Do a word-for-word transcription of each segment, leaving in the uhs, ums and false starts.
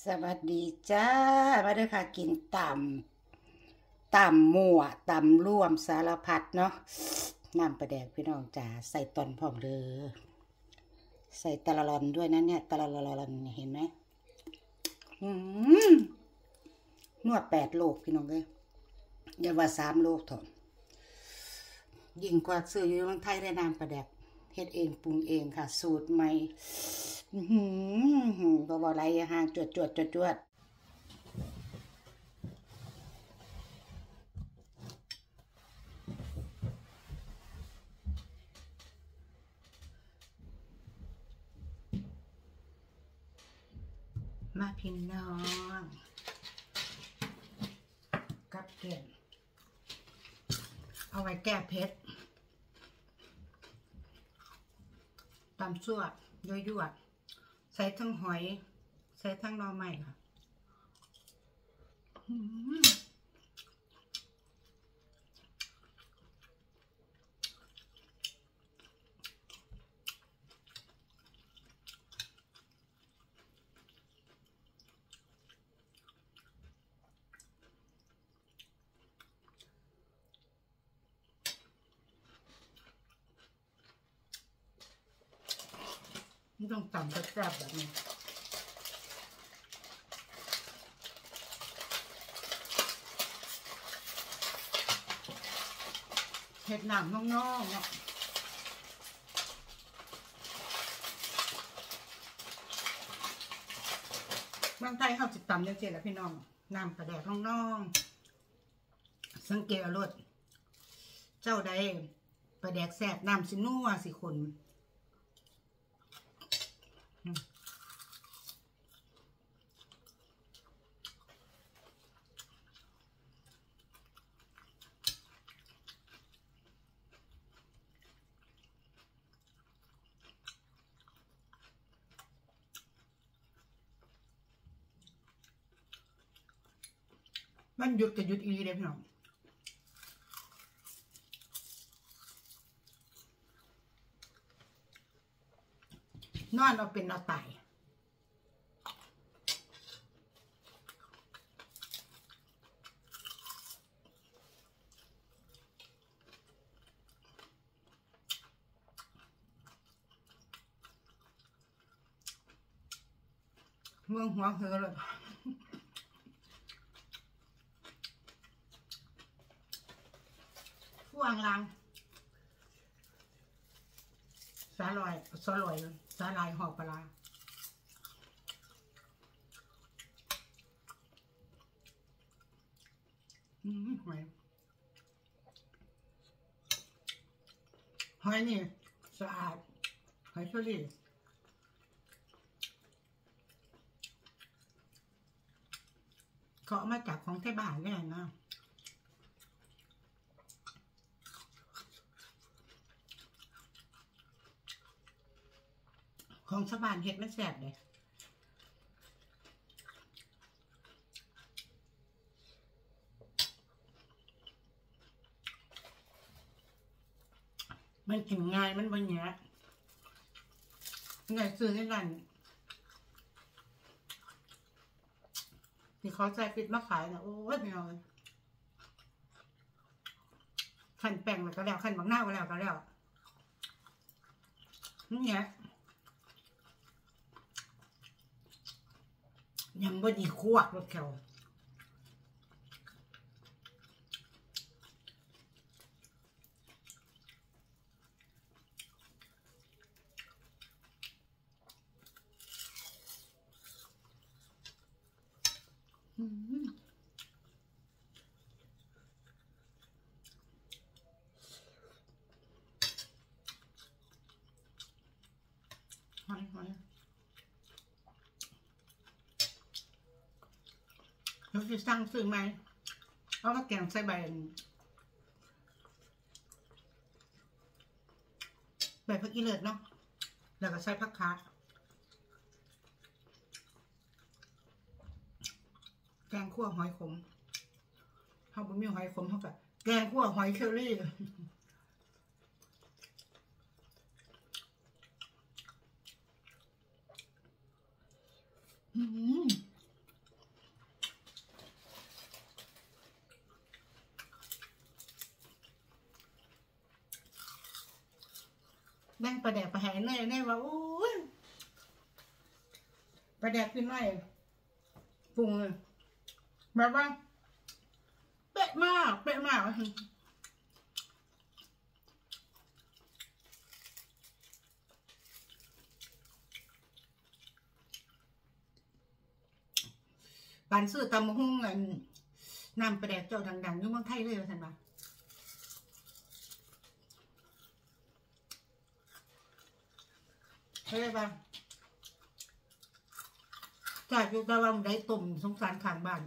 สวัสดีจ้ามาเด้อค่ะกินตำตำมั่วตำร่วมสารพัดเนาะน้ำปลาแดกพี่น้องจ้าใส่ตอนพร้อมเด้อใส่ตะละลอนด้วยนะเนี่ยตะละลอนเห็นไหมอืมนวดแปดโลกพี่น้องเลยอย่าว่าสามโลกเถอะยิ่งกว่าซื้ออยู่เมืองไทยได้น้ำปลาแดกเฮ็ดเองปรุงเองค่ะสูตรใหม่อือหือบ่บ่ไรห่างจวดจวดจวดจวดมาพี่น้องกับแกงเอาไว้แก้เผ็ดตำซั่วยั่วๆใส่ทั้งหอยใส่ทั้งหน่อไม้ค่ะไม่ต้องตำแซ่บๆแบบนี้เห็ดหนามน้องๆเนาะบางไทยเขาจิตตำยังเจ๋งแหละพี่น้องน้ำปลาแดกน้องๆสังเกตเอารสเจ้าใดปลาแดกแซ่บน้ำสินัวสิคนมันหยุดกับหยุดอีเลยพี่น้องนอนเอาเป็นเอาตายเมืองหัวเหือเลยผู้อ่างลางสาลอยสาลอยสาลายหอบปลาอืมหอยหอยนี่สะอาดหอยเชอรี่เขาเอามาจากของไทยบ้านเนี่ยนะของชาวบ้านเฮ็ดมันแซ่บเลยมันกินง่ายมันบ่แย่ไงซื้อในร้านที่เขาใส่ฟิตมาขายนะโอ้ยไม่เอาเลยขั้นแป้งแล้วก็แล้วขั้นบางหน้าก็แล้วก็แล้วนี่ไงยังบ่ดีคั่วรสแขวอืมหอยหอยเราจะสั่งซื้อไหมเอามาแกงใส่ใบใบผักอีเลิศเนาะแล้วก็ใส่ผักคาดแกงคั่วหอยขมเขาบ่มีหอยขมเขาก็แกงคั่วหอยเชอรี่อืมนั่งประแดกประแหงเนยเนยว่าโอ้ยประแดกขึ้นหน่อยปรุงแบบว่าเป๊ะมากเป๊ะมากปานซื้อตำมะฮุ่งเงินนำประแดกเจ้าดังๆอยู่เมืองไทยเลยว่าท่านว่าใช่ป่ะจ่ายอยู่แต่ว่าได้ตุ่มสงสารข้างบ้าน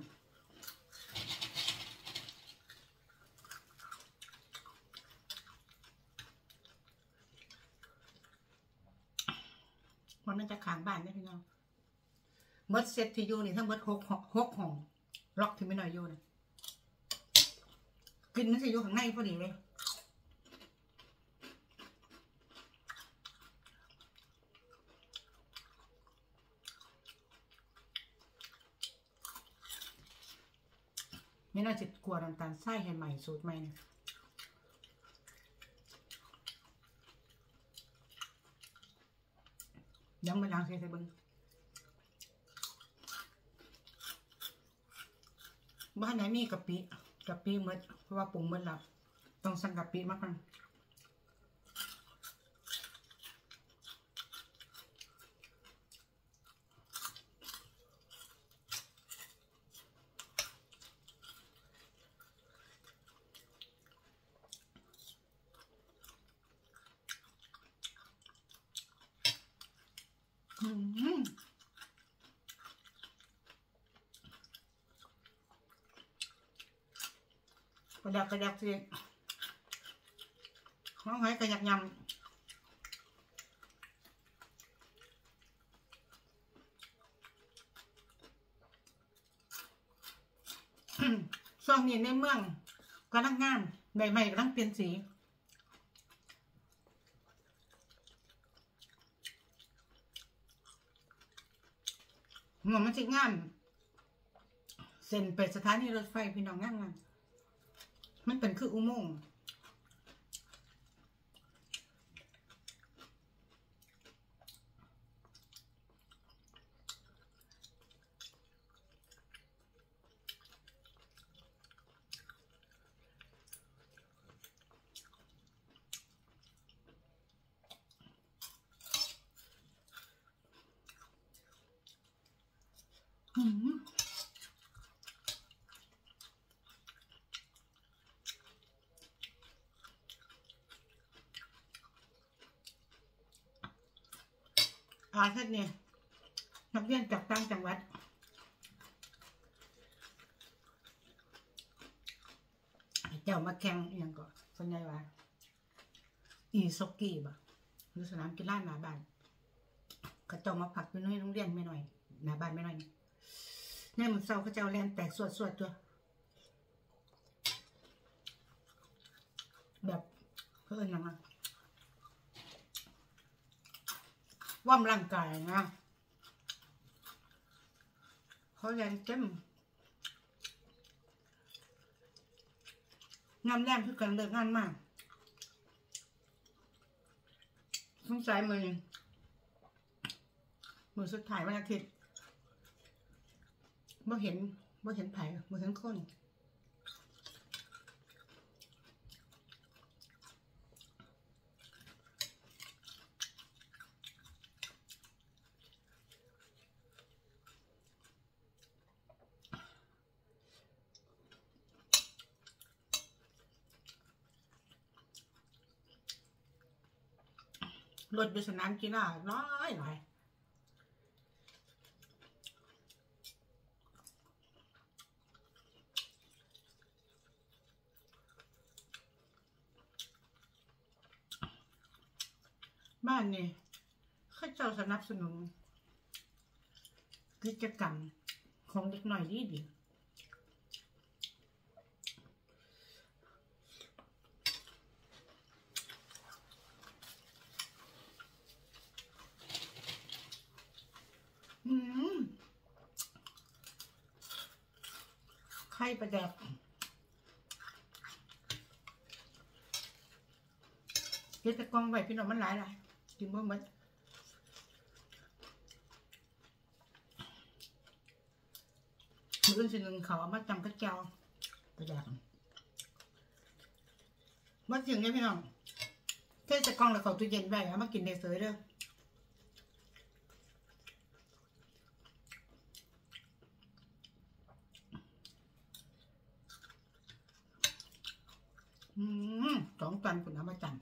มันน่าจะข้างบ้านได้พี่น้องมดเซตที่อยู่นี่ทั้งมดหกหกห้องล็อกที่ไม่น้อยอยู่นะกินมันจะอยู่ข้างในพอดีเลยไม่น่าจะกลัวน้ำตาลไส้ให้ใหม่สูตรใหม่นะยังไม่ล้างใส่ใส่เบิ้งบ้านไหนมีกะปิกะปิเมื่อเพราะว่าปรุงเมื่อแล้วต้องสั่งกะปิมากกันอืมกระดักกระดักสิห้องไห้กระยักยำช่วงนี้ในเมืองกำลังงามใบไม้กำลังเปลี่ยนสีหัวมันจะงามเส้นไปสถานีรถไฟพี่น้องงามงามมันเป็นคืออุโมงค์อืมอาทิตย์เนี่ยนักเรียนจากต่างจังหวัดเจ้ามาแข่งอย่างก่อนส่วนใหญ่ว่าอีซ็อกกี้บ่หรือสนามกีฬาหน้าบ้านเขาเจ้ามาผักอยู่ในโรงเรียนไม่หน่อยหน้าบ้านไม่หน่อยเนี่ยมันเศร้าเขาเจ้าแลนแตกสวดสวดตัวแบบเพื่อนยังไงว่ำร่างกายนะเขาแรงเต็มงานแรงคือกันเลิกงานมากสงสัยมือมือสุดท้ายวันอาทิตย์บ่เห็นบ่เห็นไผ่บ่เห็นคนรถอยู่สนามกีฬาน้อยหน่อยบ้านนี่เขาเจ้าสนับสนุนกิจกรรมของเด็กหน่อยดีดีอืมไข่ปลาแดกเก็บตะกองไว้พี่น้องมันหลายหลายกินบ่หมดมื้ออื่นสินึงเขาเอามาจำกระเจ้าไปแดกบ่ถึงไงพี่น้องเทใส่กล่องแล้วเข้าตู้เย็นไว้เอามากินได้เสยเด้ออืมสองตันคุณเอามาจำ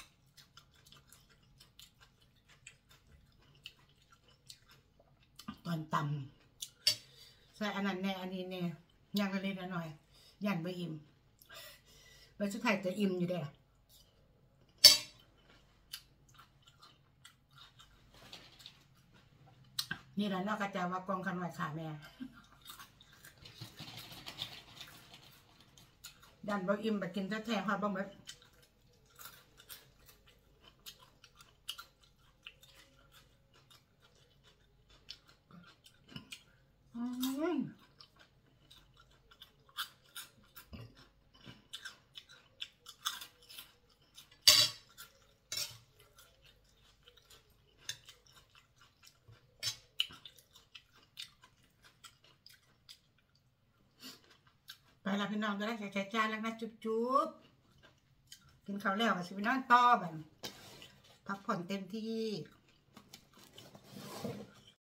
ตอนตำใส่อันนั้นแน่อันนี้แน่ย่างละเล็กละหน่อยย่านบ่อิ่มใบสุดท้ายจะอิ่มอยู่เด้อนี่แหละนอกจากว่ากองขนอยขาแม่ยันบ่อิ่มไปกินจะแทงค่ะบ่หมดไปละพี่น้องก็ได้แค่จานแล้วนะจุ๊บจุ๊บกินข้าวแล้วก็สิไปนอนต่อบัดพักผ่อนเต็มที่